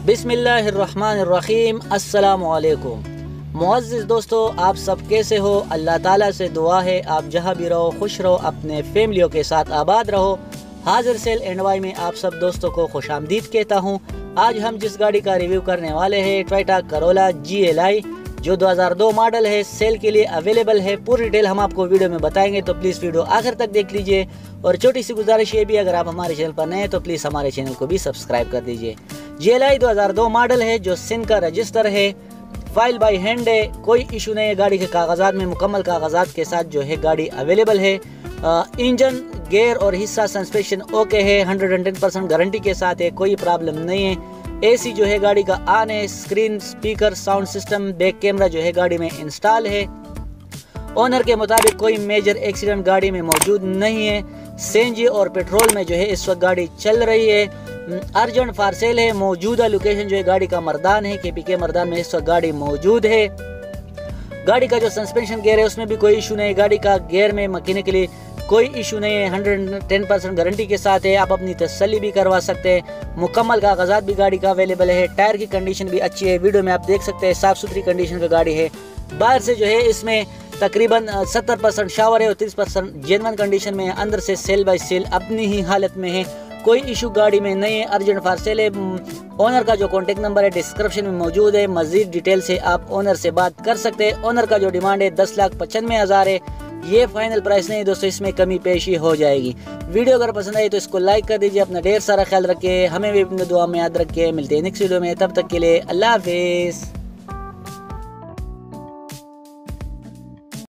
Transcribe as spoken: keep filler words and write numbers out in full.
बिस्मिल्लाहिर्रहमानिर्रहीम। अस्सलामुअलैकुम। मुअज़्ज़िज़ दोस्तों, आप सब कैसे हो? अल्लाह ताला से दुआ है आप जहाँ भी रहो खुश रहो, अपने फैमिलियों के साथ आबाद रहो। हाजिर सेल एंड वाई में आप सब दोस्तों को खुश आमदीद कहता हूँ। आज हम जिस गाड़ी का रिव्यू करने वाले हैं Toyota Corolla G L I, जो दो हज़ार दो मॉडल है, सेल के लिए अवेलेबल है। पूरी डिटेल हम आपको वीडियो में बताएंगे, तो प्लीज़ वीडियो आखिर तक देख लीजिए। और छोटी सी गुजारिश ये भी, अगर आप हमारे चैनल पर नए हैं तो प्लीज़ हमारे चैनल को भी सब्सक्राइब कर दीजिए। जी एल आई दो हज़ार दो मॉडल है, जो सिंध का रजिस्टर है, फाइल बाई हैंड है, कोई इशू नहीं है। गाड़ी के कागजात में मुकम्मल कागजात के साथ जो है गाड़ी अवेलेबल है। इंजन, गेयर और हिस्सा सस्पेंशन ओके है, hundred and ten percent guarantee के साथ है, कोई प्रॉब्लम नहीं है। एसी जो है गाड़ी का ऑन है, screen, speaker, sound system, back camera जो है गाड़ी में इंस्टॉल है। ओनर के मुताबिक कोई मेजर एक्सीडेंट गाड़ी में मौजूद नहीं है। सीएनजी और पेट्रोल में जो है इस वक्त गाड़ी चल रही है। अर्जेंट फॉर सेल है। मौजूदा लोकेशन जो है गाड़ी का मर्दान है, के पी के मर्दान में इस वक्त गाड़ी मौजूद है। गाड़ी का जो सस्पेंशन गियर है उसमें भी कोई इशू नहीं है। गाड़ी का गियर में मकीने के लिए कोई इशू नहीं है, hundred and ten percent guarantee के साथ है। आप अपनी तसल्ली भी करवा सकते हैं। मुकम्मल कागजात भी गाड़ी का अवेलेबल है। टायर की कंडीशन भी अच्छी है, वीडियो में आप देख सकते हैं, साफ सुथरी कंडीशन का गाड़ी है। बाहर से जो है इसमें तकरीबन सत्तर परसेंट शावर है और तीस परसेंट जेन्युइन कंडीशन में है। अंदर से सेल बाय सेल अपनी ही हालत में है, कोई इशू गाड़ी में नहीं है। अर्जेंट फॉर सेल है। ओनर का जो कॉन्टेक्ट नंबर है डिस्क्रिप्शन में मौजूद है। मजीद डिटेल से आप ओनर से बात कर सकते हैं। ओनर का जो डिमांड है दस लाख पचानवे हज़ार है। ये फाइनल प्राइस नहीं दोस्तों, इसमें कमी पेशी हो जाएगी। वीडियो अगर पसंद आई तो इसको लाइक कर दीजिए। अपना ढेर सारा ख्याल रखिए, हमें भी अपनी दुआ में याद रखिए। मिलते हैं नेक्स्ट वीडियो में, तब तक के लिए अल्लाह हाफिज़।